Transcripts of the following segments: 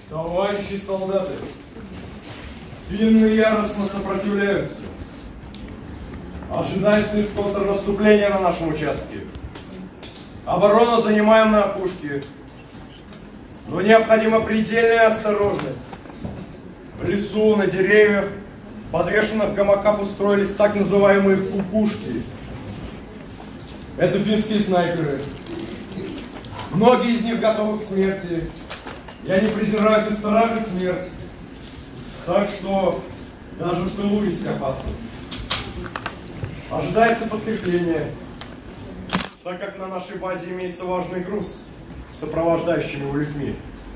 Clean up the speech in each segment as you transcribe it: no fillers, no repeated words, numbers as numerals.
Товарищи солдаты, финны яростно сопротивляются. Ожидается их контрнаступление на нашем участке. Оборону занимаем на опушке. Но необходима предельная осторожность. В лесу, на деревьях, в подвешенных гамаках устроились так называемые кукушки. Это финские снайперы. Многие из них готовы к смерти. И они презирают и страх, и смерть. Так что даже в тылу есть опасность. Ожидается подкрепление, так как на нашей базе имеется важный груз с сопровождающими его людьми.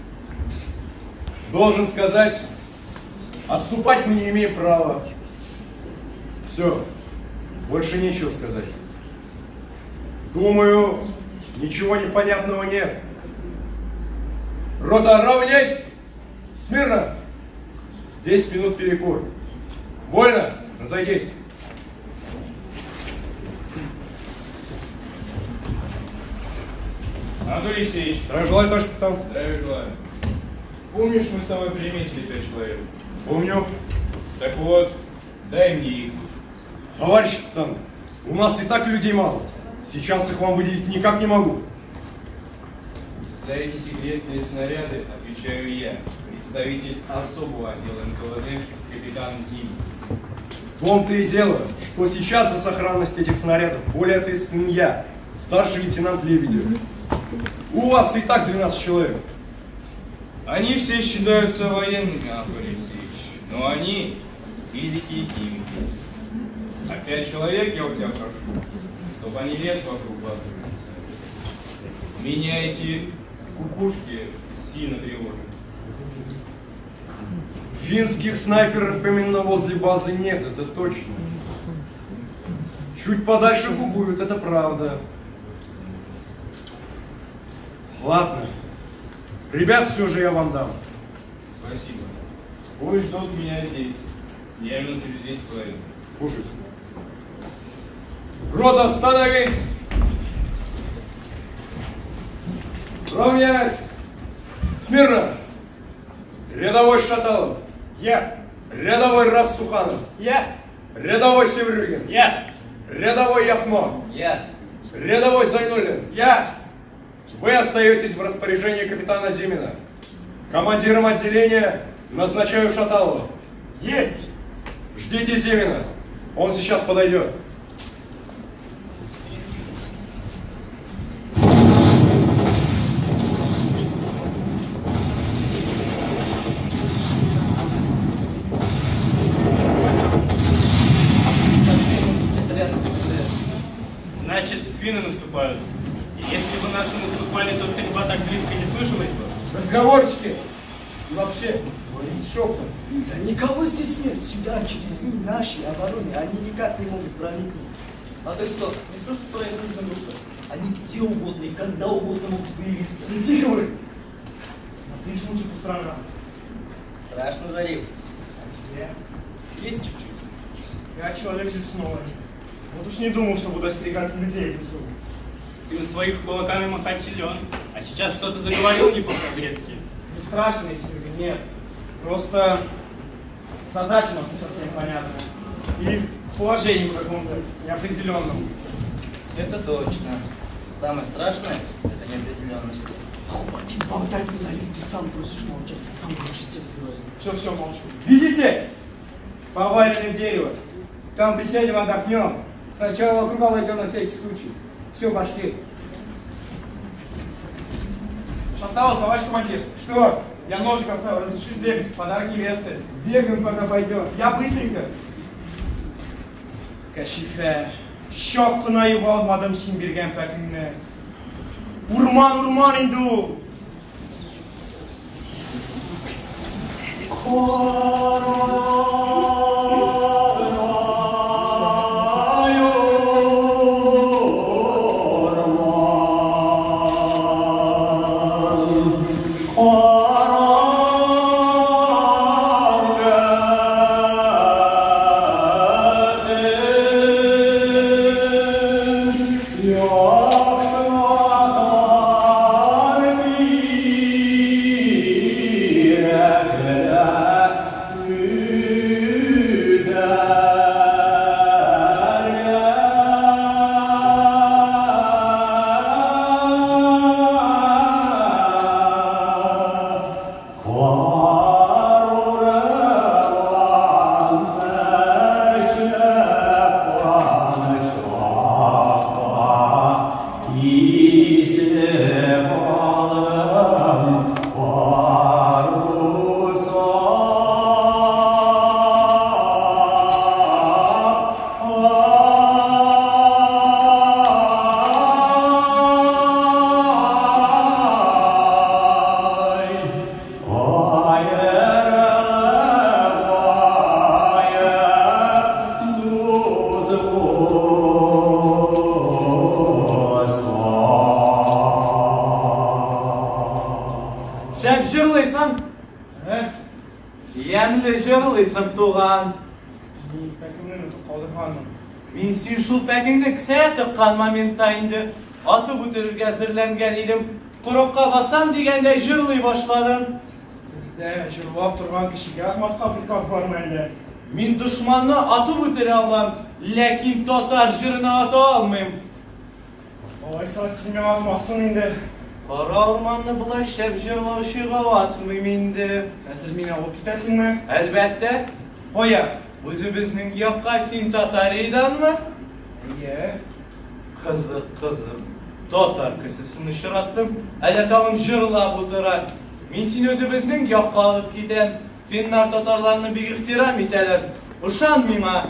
Должен сказать, отступать мы не имеем права. Все, больше нечего сказать. Думаю, ничего непонятного нет. Рота, равняйсь! Смирно! 10 минут перекур. Вольно? Разойдись. Анатолий Алексеевич. Здравия желаю, товарищ капитан. Здравия желаю. Помнишь, мы с тобой приметили 5 человек? Помню. Так вот, дай мне их. Товарищ капитан, у нас и так людей мало. Сейчас их вам выделить никак не могу. За эти секретные снаряды отвечаю я, представитель особого отдела НКВД, капитан Зим. В том-то и дело, что сейчас за сохранность этих снарядов более ответственен я, старший лейтенант Лебедев. У вас и так 12 человек. Они все считаются военными, Анатолий Алексеевич, но они физики и химики. А 5 человек я у тебя прошу, чтобы они лес вокруг базы написали. Меня эти кукушки сильно тревожат. Финских снайперов именно возле базы нет, это точно. Чуть подальше гугуют, это правда. Ладно. Ребят, все же я вам дам. Спасибо. Бой ждут меня здесь. Я минут через 10 говорю. Слушаюсь. Рота, остановись! Равняйсь! Смирно! Рядовой Шаталов. Я. Рядовой Рассуханов. Я. Рядовой Севрюгин. Я. Рядовой Яхмо. Я. Рядовой Зайнуллин. Я. Вы остаетесь в распоряжении капитана Зимина. Командиром отделения назначаю Шаталова. Есть. Ждите Зимина. Он сейчас подойдет. Значит, финны наступают. Если бы наши наступали, то стрельба так близко не слышалась бы. Разговорчики. И вообще, говорить шепотом. Да никого здесь нет. Сюда через них наши обороны. Они никак не могут проникнуть. А ты что, не слышишь про это группы? Они где угодно и когда угодно могут появиться. Не тихо вы! Смотришь лучше по сторонам. Страшно, Зарив. А тебе? Есть чуть-чуть. Я человек лесной. Вот уж не думал, что буду остерегаться людей в лесу. Ты на своих кулаками махать силен, а сейчас что-то заговорил не по-грецки. Не страшно, Сергей, нет. Просто задача у нас не совсем понятная. И в положении каком-то неопределенном. Это точно. Самое страшное – это неопределенность. Хватит болтать, Зарив, ты сам просишь молчать. Сам хочешь текст говорить. Все, молчу. Видите? Поваленное дерево. Там присядем, отдохнем. Сначала вокруг обойдем на всякий случай. Все, пошли. Шаталов, товарищ командир. Что? Я ножик оставил, разреши сбегать. Подарок невесты. Бегаем, пока пойдем. Я быстренько. Кашифе. Şoqquna yuvalmadım sin birgen pəkrinə. Urman indu. жырлайсың? Емлі жырлайсың туған. Мен пәкімнен ұтып қалдырғанмын. Мен сен шул пәкіңді кісәе тыққан моментта инде атып өтірерге әзірленген едім. Құрыққа басам дегенде жырлай башладым. Сізде жырлап тұрған кішіге ақмасқа приказ бар ма әлде? Мен дұшманны атып өтіре алам, ләкин татар жырына ата алмайм. Олайса сіз мен алмасын енді. Қара орманны бұлай шәп жырлаушыға атмайм енді. Әзір мені алып кетесің ме? Әлбәттә, Қоя. өзіміздің яққа сен татар еданмы? Иә. Қызым. Татар кісісін шыраттым, әлі тағын жырлап отыра. Мен сен өзіміздің яққа алып кетем. Финнар татарларны бик ихтирам итәләр. Ышан миңа.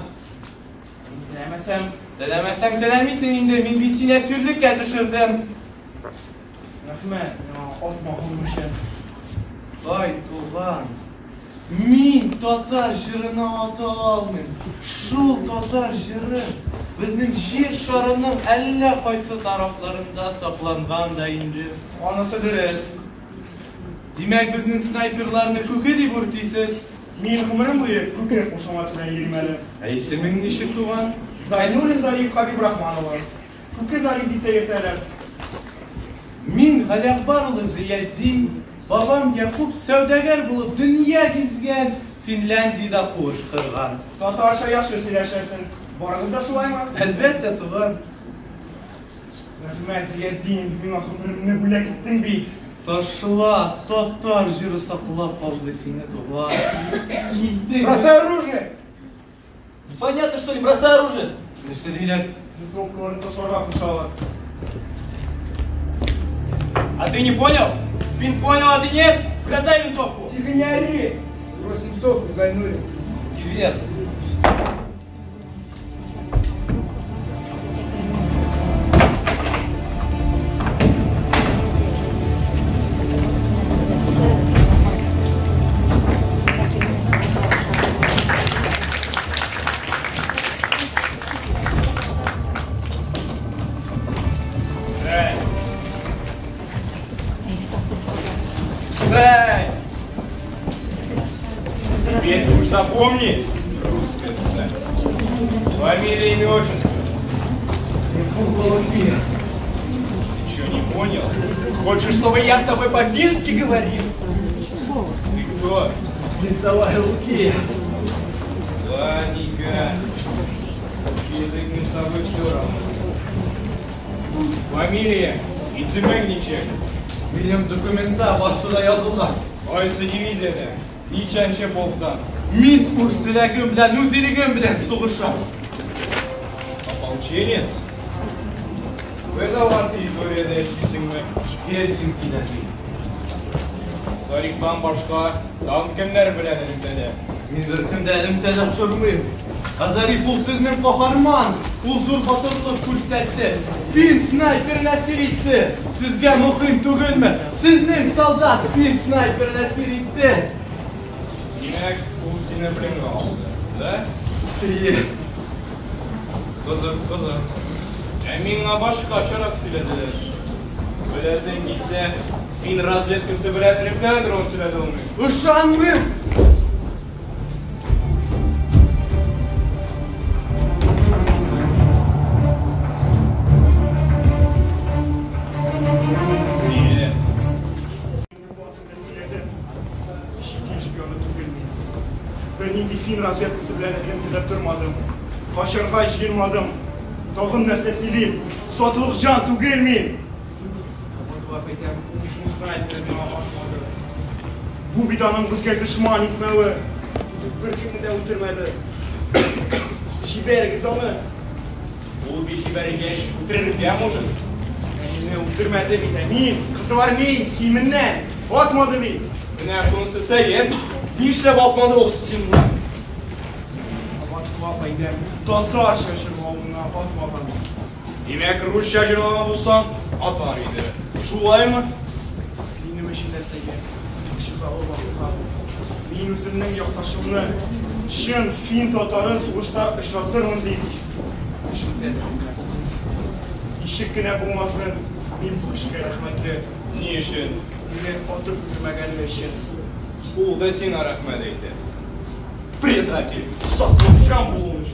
Теләмәсәң теләмисең инде, мин бит сине сүрлеккә төшердем. Рәхмәт, миңа атмағым өчен. Ай, туған. Мин татар жырына ата алмыйм. Шул татар жыры безнең жер шарының әллә кайсы тарафларында сакланган да инде. Анысы дөрес. Димәк, безнең снайперларны күке дип үртисез. Мин гомерем буе күке кушамат белән йөрмәле. Исемең ничек туган? Зайнуллин Зариф Хабиб Рахманова. Күке Зариф дип тә йөртәләр. Мин Галиакбар Зиятдин, бабам Якуб сәүдәгәр булып дөнья гизгән, Финляндиядә куыш кырган. Татарча яхшы сөйләшәсең. Барыгыз да шулаймы? Әлбәттә, туган. Рәхмәт, Зиятдин, миңа гомеремне бүләк иттең бит. Ташла, татар жыры саклап калды сине, туган. Бросай оружие! Понятно, что ли? Бросай оружие! Нәрсә диләр? Винтовкаларын ташларга кушалар. А ты не понял? Фин понял, а ты нет? Бросай винтовку! Тихо, не ори! Брось винтовку, Зайнуллин. Известно. Теперь ты уж запомни, русская сталь. Фамилия, имя, отчество. Ты что, не понял? Хочешь, чтобы я с тобой по-фински говорил? Ты кто? Давай руки! Ладненько. Язык не с тобой все равно. Фамилия и цементничек. Benim dokumenta başına yazılgan. Oysa diviziyada. Nechanchi polkdan. Мин үз теләгем белән, үз ирегем белән сугышам. Ополченец? Без алар территорияда яшисеңме? Келсин килә. Зарифтан башка тагын кемнәр белән элемтәдә? Мин беркемдә элемтәдә тормыйм. Зариф ул сезнең каһарман. Ул зур батырлык күрсәтте. Фин снайпер нәсир итте. Сезгә мөһим түгелме? Сезнең солдат фин снайпер нәсир итте. Димәк, ул сине пленга алды, да? Кызык. Ә миңа башкачарак сөйләделәр. Беләсең килсә, фин разведкасы белән элемтәдер ул сөйләде алмый. Ышанмыйм. Нинди фин разведкасы белән элемтәдә тормадым. Качарга җыенмадым. Тагын нәрсә сөйлим? Сатлык җан түгел мин. Ваклап әйтәм, фин снайпер миңа атмады. Бу биданың безгә дошман итмәве беркемне дә үтермәде. Җибәрегез аны. Ул бит җибәргәч үтерергә может. Мине үтермәде бит. Мин Кызылармеец киеменнән атмады бит. Менә шунысы сәет. Нишләп атмады ул сине? Ваклап әйтәм, татарча җырлавына атмаган. Димәк, русча җырлаган булсаң, атар иде. Шулаймы? Минем өчен нәрсәгә? Кеше залы бакыга. Мин үземнең якташымны чын фин татарын сугышта очратырмын дип. Шундый нәрсә. Ишек кенә булмасын, мин бу эшкә рәхмәтле. Ни өчен? Мине атып үтмәгәнлеге өчен. Ул да сиңа рәхмәт әйтә. Предатель! Сатылган булушы!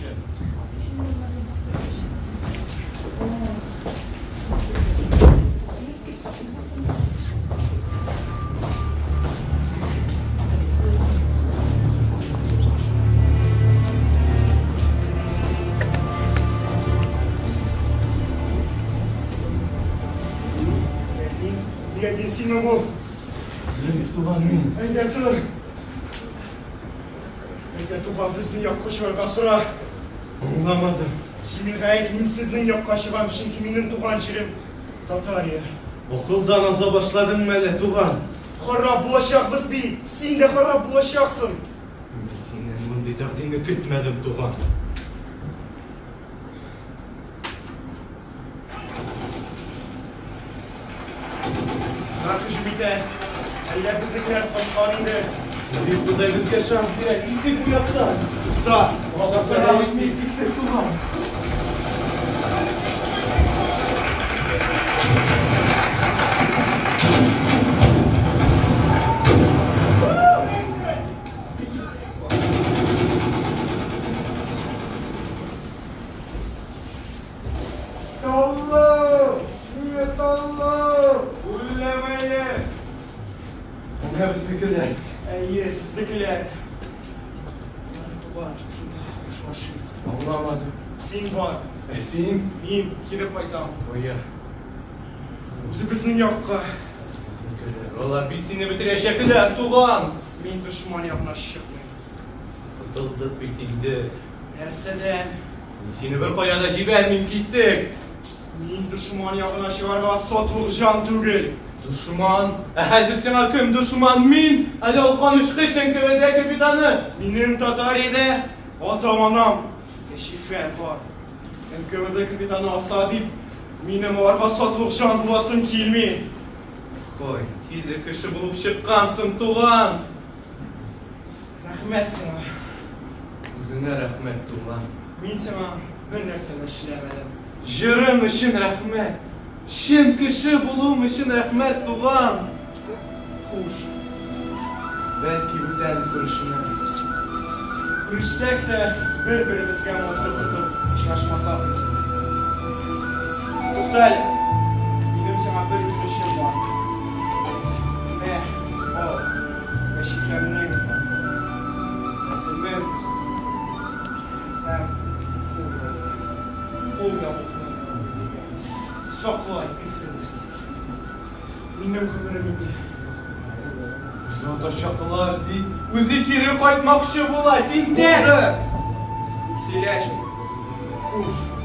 Зиядин сильно был. Злемих туган мин. Әйдә тур. Әйдә туган безнең якка чыгарга сора. Аңламадым. Синең гаеп мин сезнең якка чыгам, чөнки минем туган җирем Татария. Акылдан аза башладың мәле туган. Харап булачакбыз бит. Син дә харап булачаксың. Мин синнән мондый тәкъдимне көтмәдем туган. Нахыш бит. Әллә безнекеләр кашкан инде. Злемих тудай безгә шанс бирә. Китик бу яктан. Да. Шакырабыз мин киттек туган. Таллау! Нет, Таллау! Үлләмәйе! Аңа безнекеләр. Әйе, сезнекеләр. Туган, шушында хушлашыйк. Аңламадым. Син бар. Син? Мин кире кайтам. Оя. Үзебезнең якка. Безнекеләр. Алар бит сине бетерәчәкләр, туган. Мин дошман ягына чыкмыйм. Котылдык бит инде. Нәрсәдән? Сине бер кая да җибәрмим, киттек. Мин дошман ягына чыгарга сатылык җан түгел. Душман? Хәзер сиңа кем душман? Мин, әле ул канычкы Шәңкәвәдә капитаны. Минем Татариядә атам-анам Кәшифәт бар. НКВД капитаны Асадип. Минем аларга сатылык җан буласым килми. Ой, тиле кеше булып чыккансың, туган. Рәхмәт сиңа. Үзеңә рәхмәт, туган. Мин сиңа бер нәрсә дә эшләмәдем. Җырың өчен рәхмәт. Чын кеше булуым өчен рәхмәт, туган. Хуш. Бәлки бүтән күрешенәбез. Күрешсәк тә бер-беребезгә матур тотып очрашмасак. Туктале. Минем сиңа бер үтенечем бар. Мә, ал. Кәшифәмнең рәсемен һәм кул ябуын саклай исен. Минем гомерем инде. Заташаклар ди. Үзе кире кайтмакчы була, тинтә. Сөйләшмә. Хуш.